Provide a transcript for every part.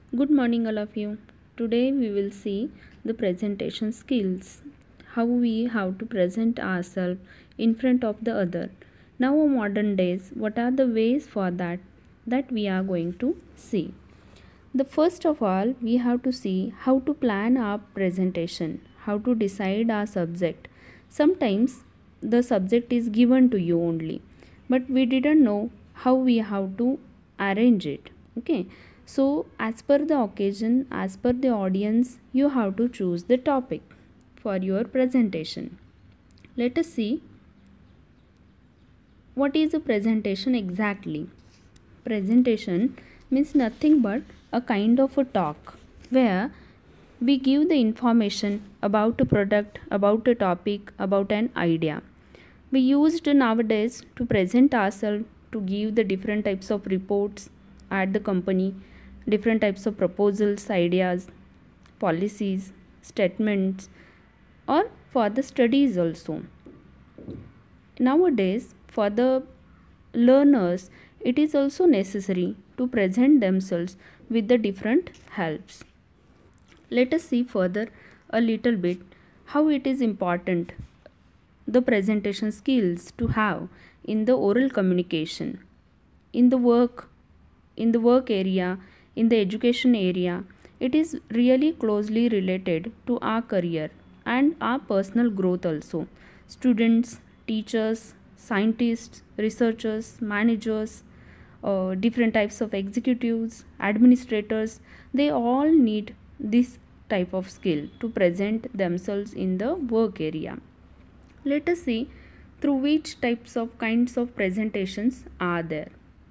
Good morning, all of you. Today we will see the presentation skills, how we have to present ourselves in front of the other. Now, modern days, what are the ways for that we are going to see. The first of all, we have to see how to plan our presentation, how to decide our subject. Sometimes the subject is given to you only, but we didn't know how we have to arrange it. Okay, so as per the occasion, as per the audience, you have to choose the topic for your presentation. Let us see what is a presentation exactly. Presentation means nothing but a kind of a talk where we give the information about a product, about a topic, about an idea. We used nowadays to present ourselves to give the different types of reports at the company, different types of proposals, ideas, policies, statements, or for the studies also. Nowadays, for the learners, it is also necessary to present themselves with the different helps. Let us see further a little bit how it is important the presentation skills to have in the oral communication, in the work area, in the education area. It is really closely related to our career and our personal growth also. Students, teachers, scientists, researchers, managers, different types of executives, administrators, they all need this type of skill to present themselves in the work area. Let us see through which types of kinds of presentations are there.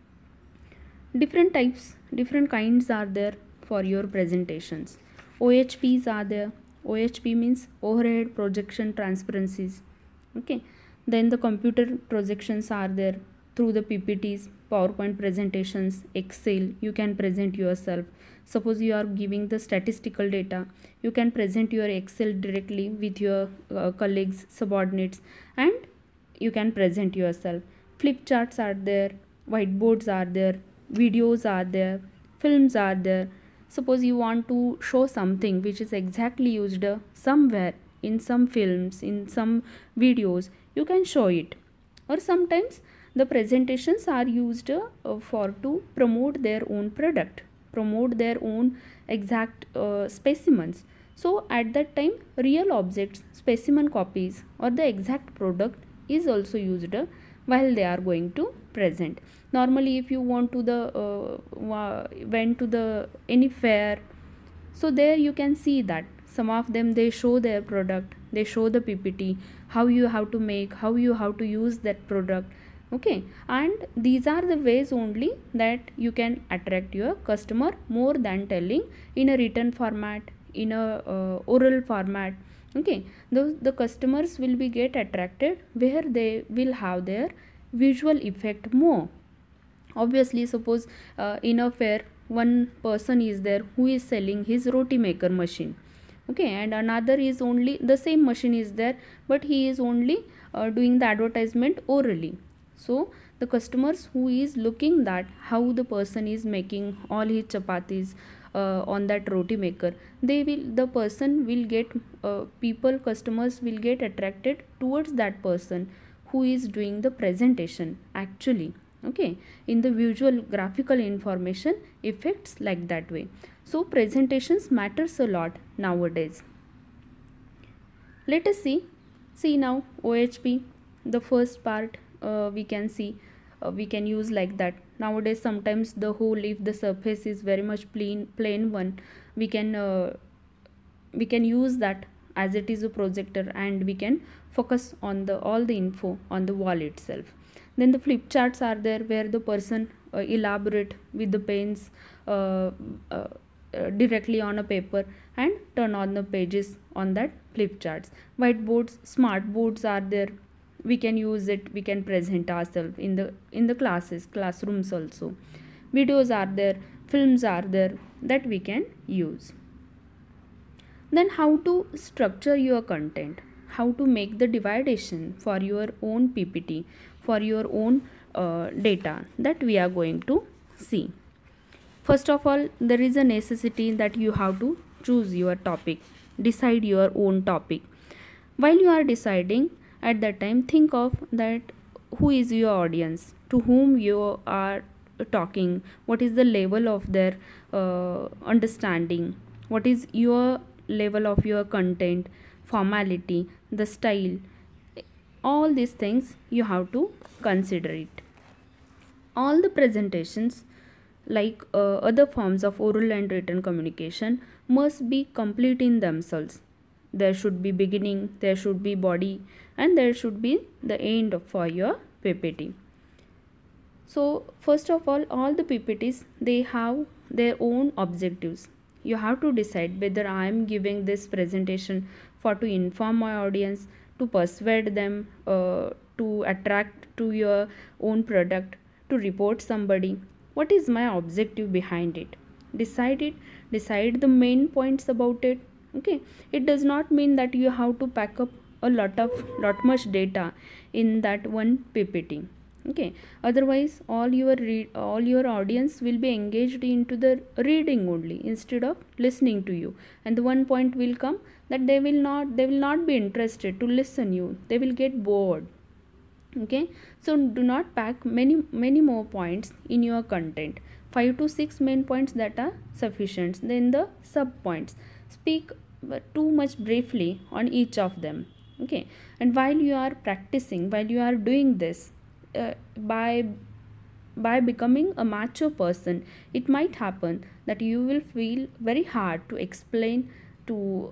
Different kinds are there for your presentations. OHPs are there. OHP means overhead projection transparencies. Okay, then the computer projections are there through the PPTs, PowerPoint presentations, Excel. You can present yourself. Suppose you are giving the statistical data, you can present your Excel directly with your colleagues, subordinates, and you can present yourself. Flip charts are there, whiteboards are there, videos are there, films are there. Suppose you want to show something which is exactly used somewhere in some films, in some videos, you can show it. Or sometimes the presentations are used for to promote their own product, promote their own exact specimens. So at that time, real objects, specimen copies, or the exact product is also used while they are going to present. Normally, if you want to the went to the any fair, so there you can see that some of them they show their product, they show the PPT, how you have to make, how you have to use that product. Okay, and these are the ways only that you can attract your customer more than telling in a written format, in a oral format. Okay, the customers will be get attracted where they will have their visual effect more. Obviously, suppose in a fair one person is there who is selling his roti maker machine. Okay, and another is only the same machine is there, but he is only doing the advertisement orally. So the customers who is looking that how the person is making all his chapatis on that roti maker, they will, the person will get people, customers will get attracted towards that person who is doing the presentation actually. Okay, in the visual graphical information effects like that way. So presentations matters a lot nowadays. Let us see now OHP. The first part we can see, we can use like that. Nowadays sometimes the whole, if the surface is very much plain one, we can use that as it is a projector, and we can focus on the all the info on the wall itself. Then the flip charts are there where the person elaborate with the pens directly on a paper and turn on the pages on that flip charts. Whiteboards, smart boards are there, we can use it, we can present ourselves in the classrooms also. Videos are there, films are there that we can use. Then how to structure your content, how to make the dividation for your own PPT, for your own data, that we are going to see. First of all, there is a necessity that you have to choose your topic, decide your own topic. While you are deciding, at that time think of that who is your audience, to whom you are talking, what is the level of their understanding, what is your level of your content, formality, the style, all these things you have to consider it. All the presentations, like other forms of oral and written communication, must be complete in themselves. There should be beginning, there should be body, and there should be the end for your PPT. So first of all the PPTs, they have their own objectives. You have to decide whether I am giving this presentation for to inform my audience, to persuade them, to attract to your own product, to report somebody. What is my objective behind it? Decide it. Decide the main points about it. Okay, it does not mean that you have to pack up a lot much data in that one PPT. Okay, otherwise all your audience will be engaged into the reading only instead of listening to you, and the one point will come that they will not be interested to listen you, they will get bored. Okay, so do not pack many more points in your content. 5 to 6 main points, that are sufficient. Then the sub points, speak too much briefly on each of them. Okay, and while you are practicing, while you are doing this, by becoming a mature person, it might happen that you will feel very hard to explain, to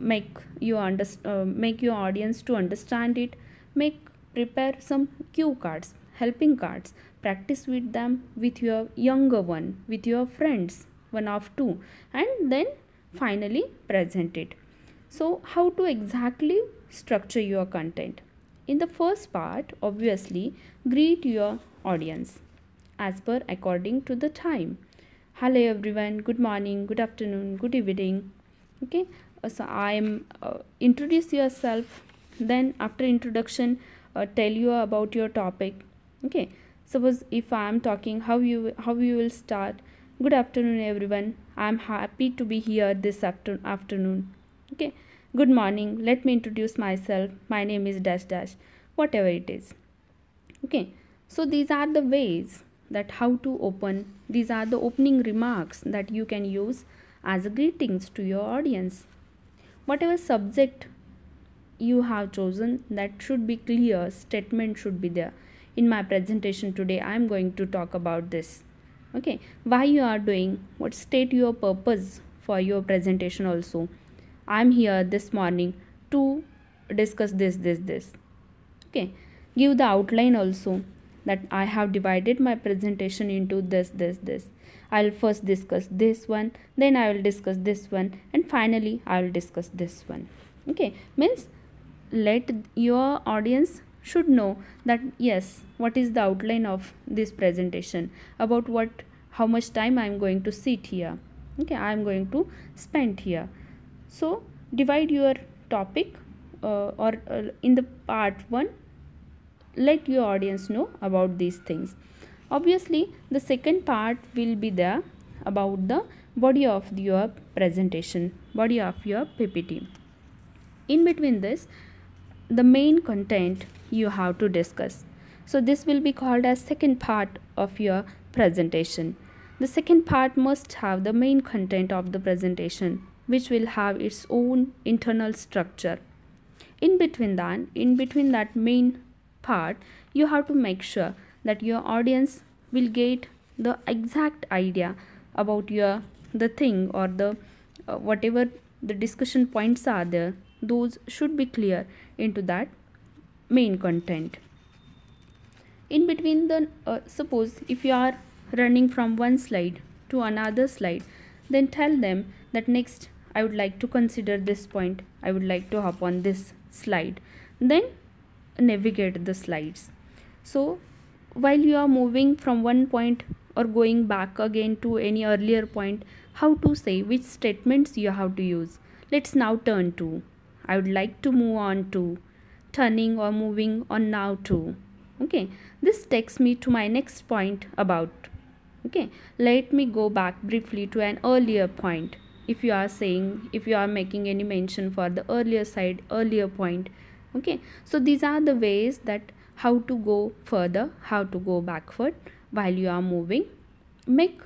make your audience to understand it. Prepare some cue cards, helping cards, practice with them, with your younger one, with your friends, one of two, and then finally present it. So how to exactly structure your content? In the first part, obviously, greet your audience as per according to the time. Hello everyone, good morning, good afternoon, good evening. Okay, so I am introduce yourself. Then after introduction, tell you about your topic. Okay, suppose if I am talking, how you will start. Good afternoon everyone, I am happy to be here this afternoon. Okay, good morning, let me introduce myself, my name is dash dash, whatever it is. Okay, so these are the ways that how to open, these are the opening remarks that you can use as greetings to your audience. Whatever subject you have chosen, that should be clear, statement should be there. In my presentation today, I am going to talk about this. Okay, why you are doing, what state your purpose for your presentation also. I am here this morning to discuss this. Okay, give the outline also, that I have divided my presentation into this. I'll first discuss this one, then I will discuss this one, and finally I will discuss this one. Okay, means let your audience should know that yes, what is the outline of this presentation, about how much time I am going to sit here. Okay, I am going to spend here. So divide your topic or in the part 1, let your audience know about these things. Obviously the second part will be there about the body of your presentation, body of your PPT. In between this, the main content you have to discuss. So this will be called as second part of your presentation. The second part must have the main content of the presentation, which will have its own internal structure. In between that main part, you have to make sure that your audience will get the exact idea about the thing, or the whatever the discussion points are there, those should be clear into that main content. In between the suppose if you are running from one slide to another slide, then tell them that next I would like to consider this point, I would like to hop on this slide, then navigate the slides. So while you are moving from one point or going back again to any earlier point, how to say, which statements you have to use. Let's now turn to, I would like to move on to, turning or moving on now to. Okay, this takes me to my next point about. Okay, let me go back briefly to an earlier point. If you are saying, if you are making any mention for the earlier side, earlier point, okay, so these are the ways that how to go further, how to go backward while you are moving. Make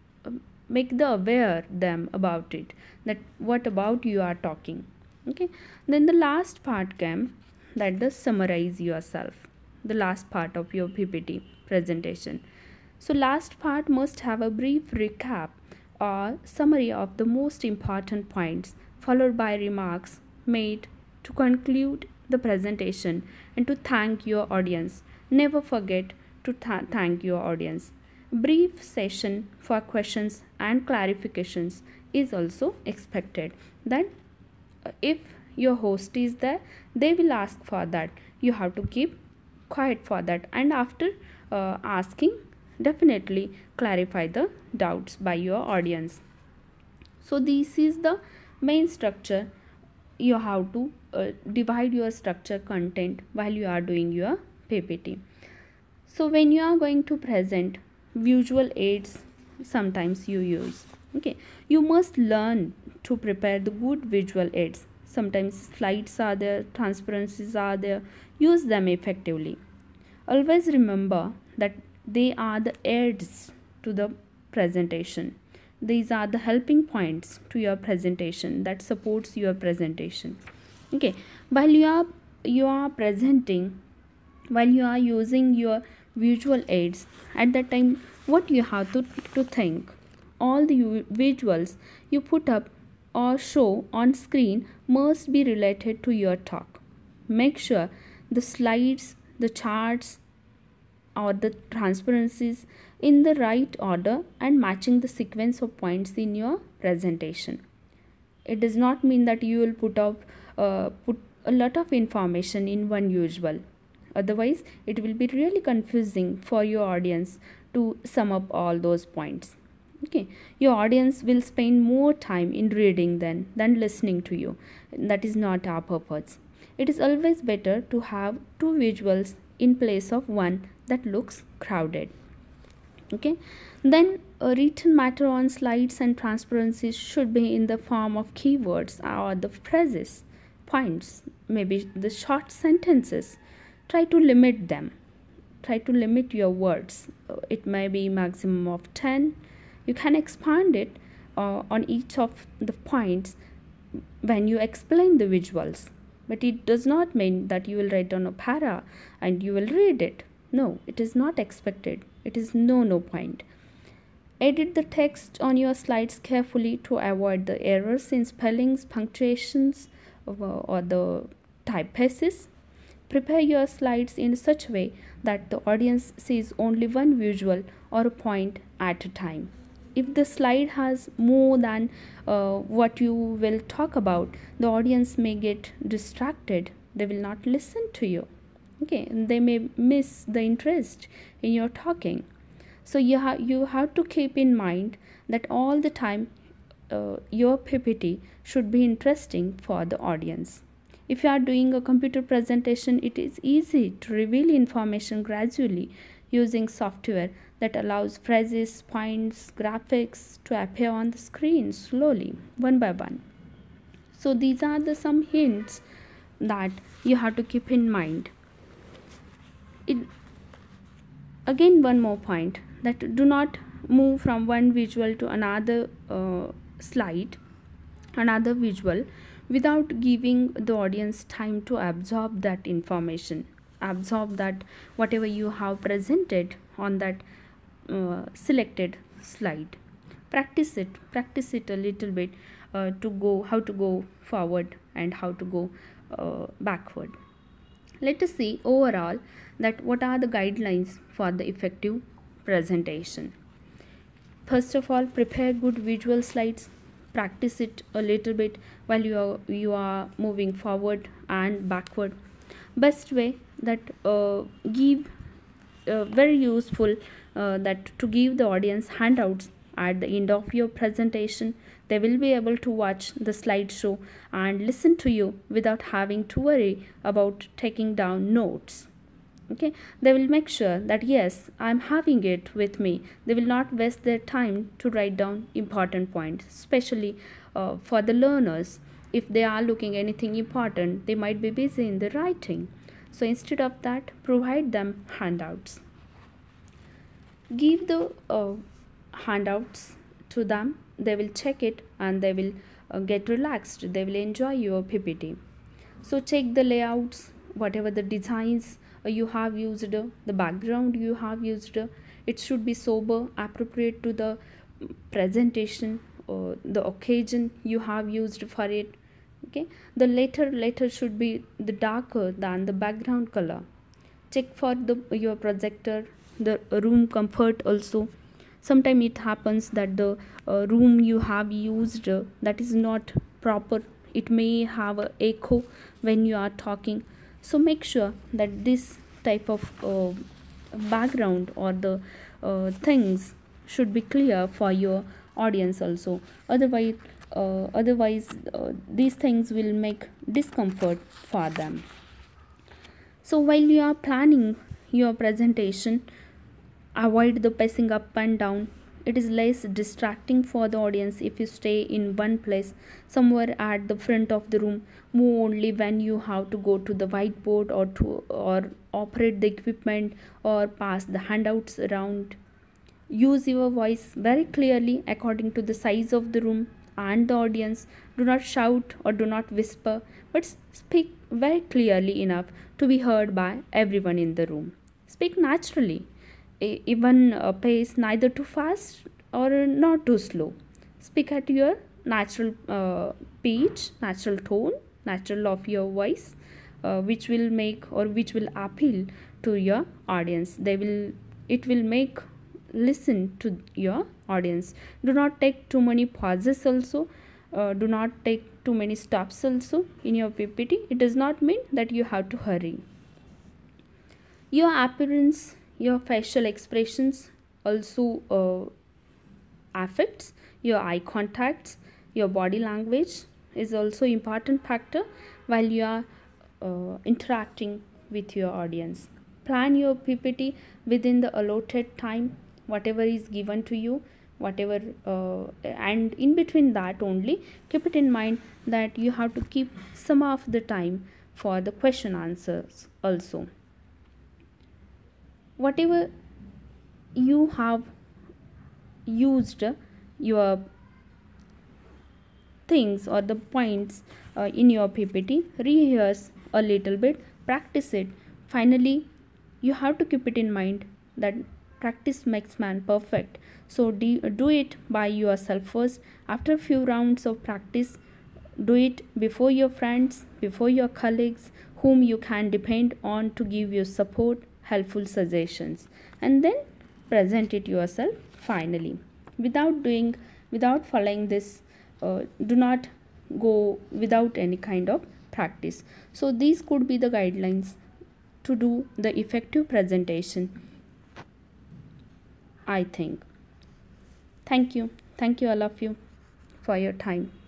make the aware them about it, that what about you are talking. Okay, then the last part came, that the summarize yourself, the last part of your PPT presentation. So last part must have a brief recap or summary of the most important points, followed by remarks made to conclude the presentation and to thank your audience. Never forget to thank your audience. Brief session for questions and clarifications is also expected. That if your host is there, they will ask for that. You have to keep quiet for that, and after asking, definitely clarify the doubts by your audience. So this is the main structure. You have to divide your structure content while you are doing your PPT. So when you are going to present, visual aids sometimes you use. Okay, you must learn to prepare the good visual aids. Sometimes slides are there, transparencies are there. Use them effectively. Always remember that they are the aids to the presentation. These are the helping points to your presentation that supports your presentation. Okay, while you are presenting, while you are using your visual aids, at that time what you have to think, all the visuals you put up or show on screen must be related to your talk. Make sure the slides, the charts or the transparencies in the right order and matching the sequence of points in your presentation. It does not mean that you will put a lot of information in one visual. Otherwise, it will be really confusing for your audience to sum up all those points. Okay, your audience will spend more time in reading than listening to you. That is not our purpose. It is always better to have two visuals in place of one that looks crowded. Okay, then a written matter on slides and transparencies should be in the form of keywords or the phrases, points, maybe the short sentences. Try to limit them. Try to limit your words. It may be maximum of 10. You can expand it on each of the points when you explain the visuals. But it does not mean that you will write on a para and you will read it. No, it is not expected. It is no point. Edit the text on your slides carefully to avoid the errors in spellings, punctuations, or the typefaces. Prepare your slides in such a way that the audience sees only one visual or a point at a time. If the slide has more than what you will talk about, the audience may get distracted. They will not listen to you. Okay, and they may miss the interest in your talking. So you have to keep in mind that all the time your PPT should be interesting for the audience. If you are doing a computer presentation, it is easy to reveal information gradually using software that allows phrases, points, graphics to appear on the screen slowly, one by one. So these are the some hints that you have to keep in mind. Again, one more point, that do not move from one visual to another slide, another visual, without giving the audience time to absorb that information, absorb that whatever you have presented on that selected slide. Practice it a little bit how to go forward and how to go backward. Let us see overall that what are the guidelines for the effective presentation. First of all, prepare good visual slides. Practice it a little bit while you are moving forward and backward. Best way that give very useful that to give the audience handouts at the end of your presentation. They will be able to watch the slideshow and listen to you without having to worry about taking down notes. Okay, they will make sure that yes, I'm having it with me. They will not waste their time to write down important points, especially for the learners. If they are looking anything important, they might be busy in the writing. So instead of that, provide them handouts. Give the handouts to them. They will check it and they will get relaxed. They will enjoy your PPT. So check the layouts, whatever the designs you have used, the background you have used. It should be sober, appropriate to the presentation or the occasion you have used for it. Okay, the letter should be the darker than the background color. Check for your projector, the room comfort also. Sometimes it happens that the room you have used that is not proper. It may have a echo when you are talking. So make sure that this type of background or the things should be clear for your audience also. Otherwise these things will make discomfort for them. So while you are planning your presentation, avoid the pacing up and down. It is less distracting for the audience if you stay in one place, somewhere at the front of the room. Move only when you have to go to the whiteboard or operate the equipment or pass the handouts around. Use your voice very clearly according to the size of the room and the audience. Do not shout or do not whisper, but speak very clearly enough to be heard by everyone in the room. Speak naturally, even pace neither too fast or not too slow. Speak at your natural pitch, natural tone, natural of your voice, which will make or which will appeal to your audience. It will make listen to your audience. Do not take too many pauses also. Do not take too many stops also in your PPT. It does not mean that you have to hurry. Your appearance, your facial expressions also affects your eye contacts. Your body language is also important factor while you are interacting with your audience. Plan your PPT within the allotted time, whatever is given to you, whatever and in between that only keep it in mind that you have to keep some of the time for the question answers also. Whatever you have used your things or the points in your PPT, rehearse a little bit, practice it. Finally, you have to keep it in mind that practice makes man perfect. So do it by yourself first. After a few rounds of practice, do it before your friends, before your colleagues, whom you can depend on to give you support, helpful suggestions, and then present it yourself finally. Without following this, do not go without any kind of practice. So these could be the guidelines to do the effective presentation, I think. Thank you all of you for your time.